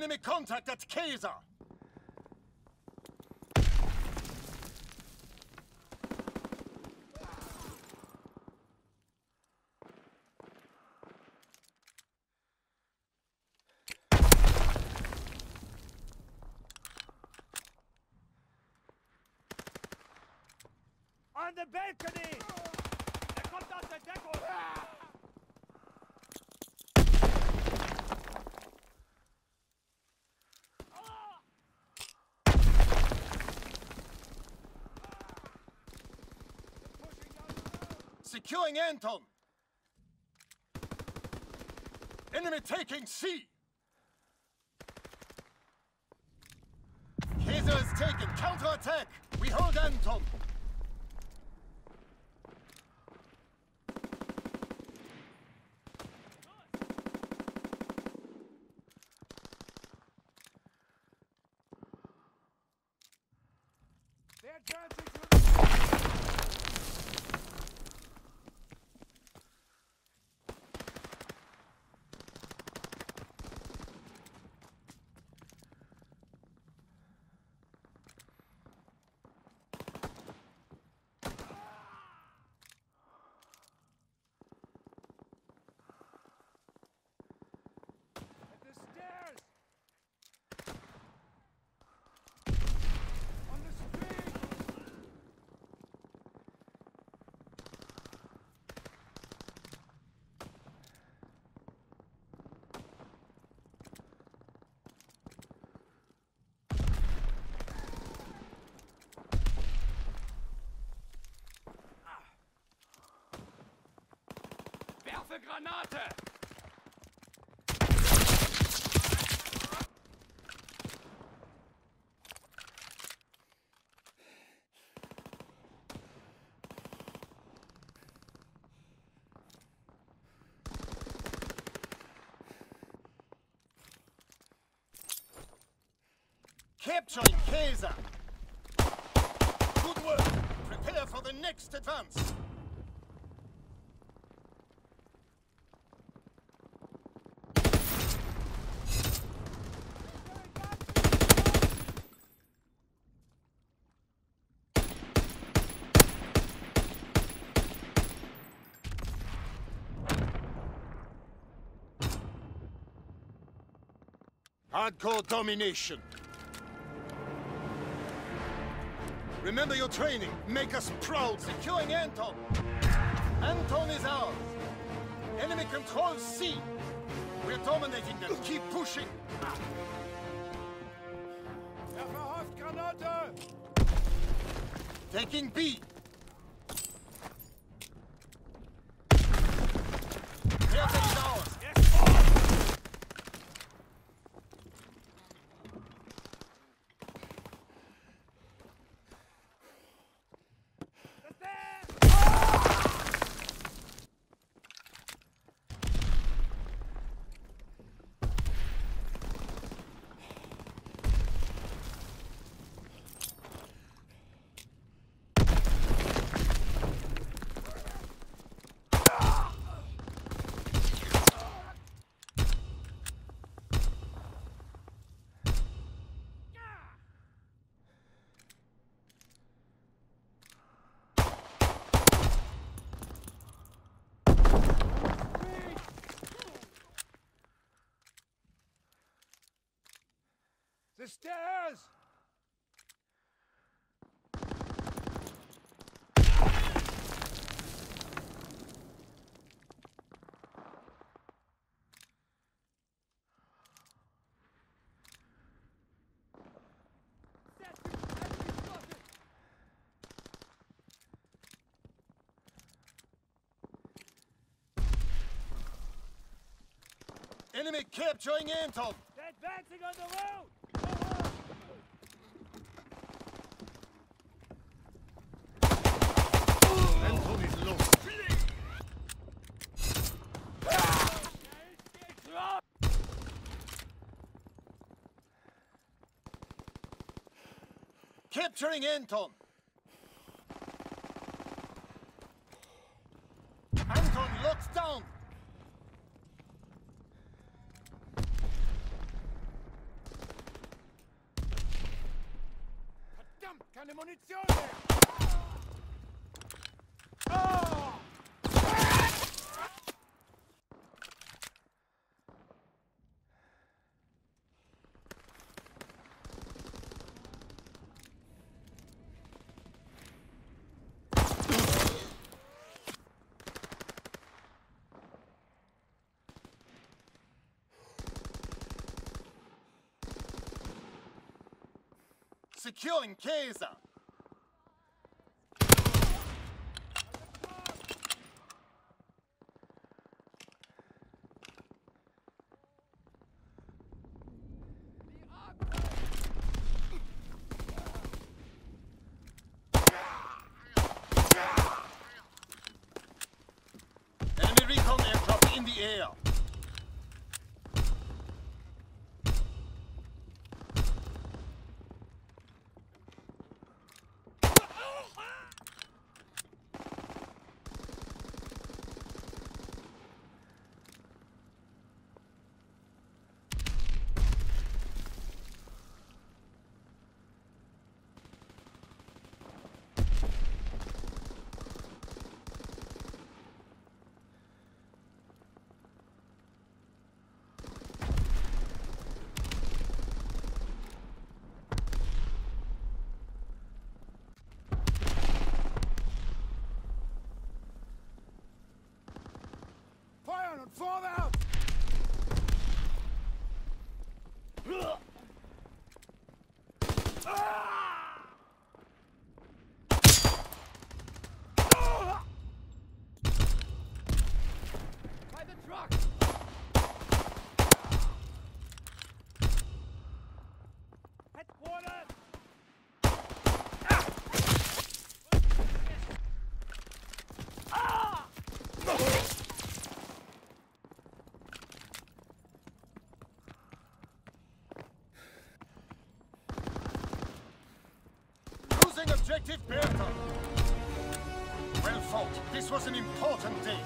Enemy contact at Kaiser! On the balcony! Er kommt aus der Deckung! Securing Anton! Enemy taking C! Kaiser is taken! Counter-attack! We hold Anton! They're advancing to the... At the stairs! On the street! Werfe Granate! Capturing Kaiser! Good work! Prepare for the next advance! Hardcore domination. Remember your training. Make us proud. Securing Anton. Anton is ours. Enemy controls C. We're dominating them. Keep pushing. Er verhofft Granate! Taking B. Airtech is ours. The stairs! Enemy capturing Anton. They're advancing on the road! Anton is lost. Capturing Anton. Anton locked down. keine Munition mehr! Oh! Securing Kaiser! Enemy recon aircraft in the air! Feuern und vorwärts! By the truck! Headquarters! Losing objective Bertha! Well fought. This was an important day.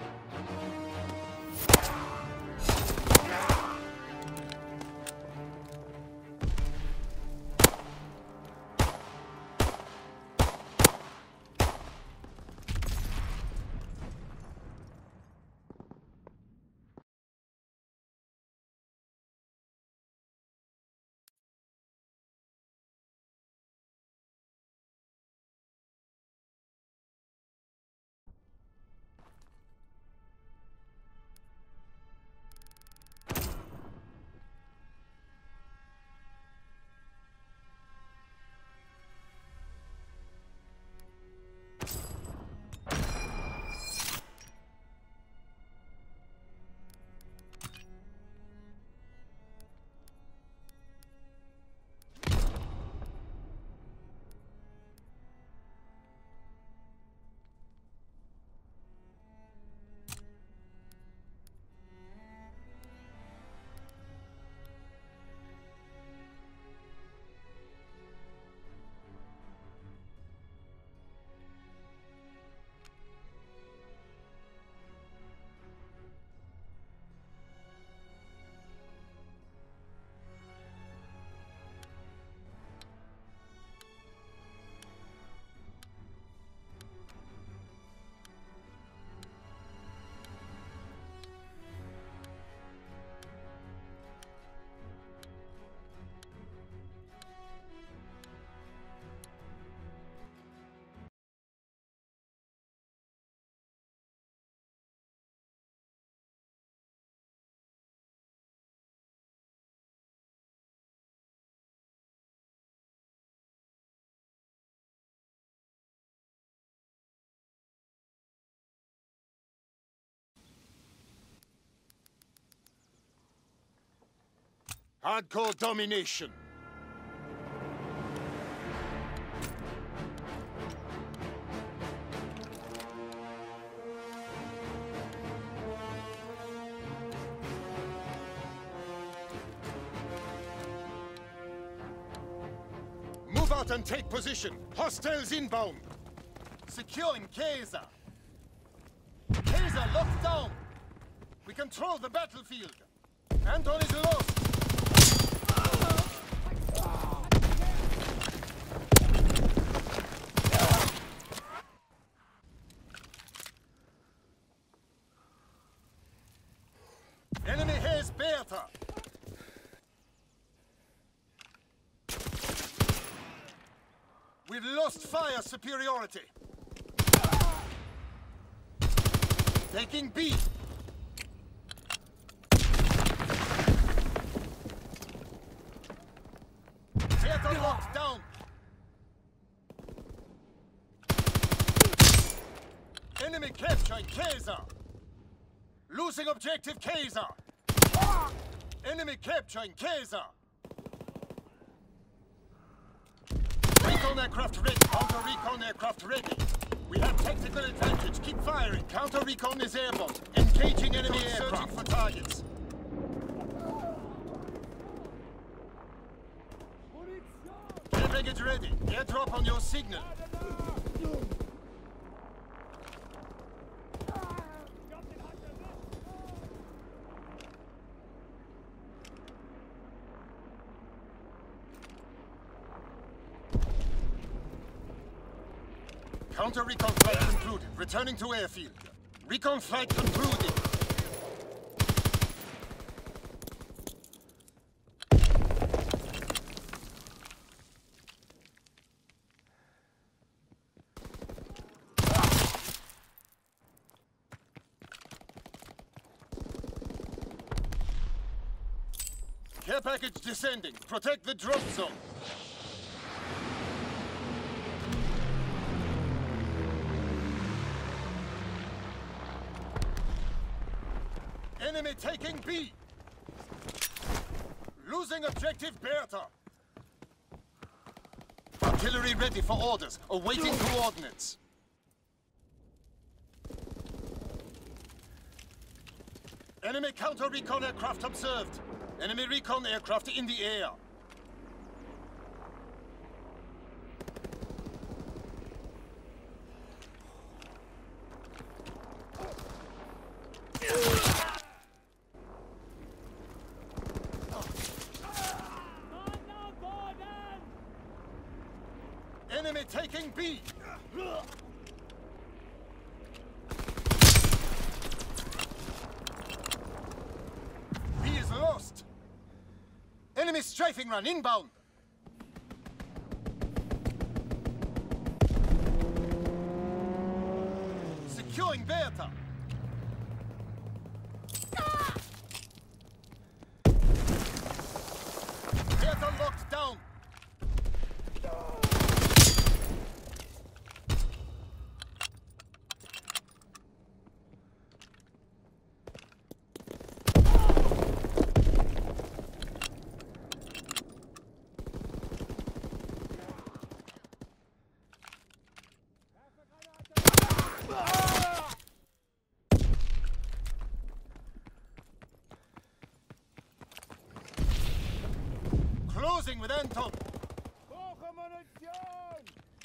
Hardcore domination. Move out and take position. Hostiles inbound. Securing Kaiser. Kaiser locked down. We control the battlefield. Anton is lost. We've lost fire superiority. Taking B. Theater locked down. Enemy capturing Kaiser. Losing objective Kaiser. Enemy capturing Kaiser. Recon aircraft ready. Counter recon aircraft ready. We have tactical advantage. Keep firing. Counter recon is airborne. Engaging enemy aircraft. Searching for targets. Care package ready. Airdrop on your signal. Counter recon flight concluded. Returning to airfield. Recon flight concluded. Care package descending. Protect the drop zone. Enemy taking B. Losing objective Bertha. Artillery ready for orders. Awaiting coordinates. Enemy counter recon aircraft observed. Enemy recon aircraft in the air. Enemy taking B. B is lost. Enemy strafing run inbound. Securing Bertha. Bertha locked down. Closing with Anton. Hoge Munition!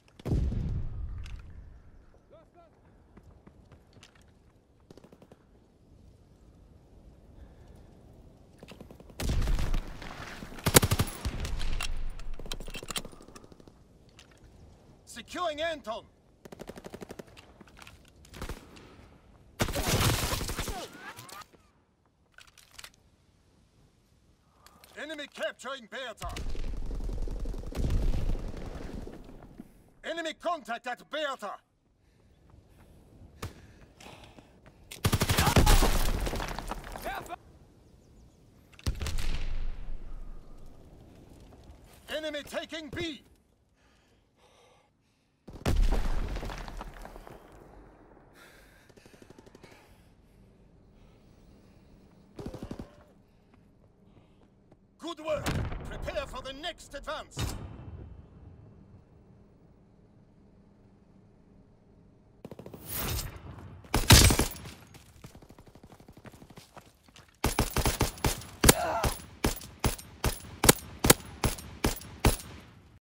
Securing Anton. Enemy capturing Bertha. Enemy contact at Bertha. Enemy taking B. Good work. Prepare for the next advance.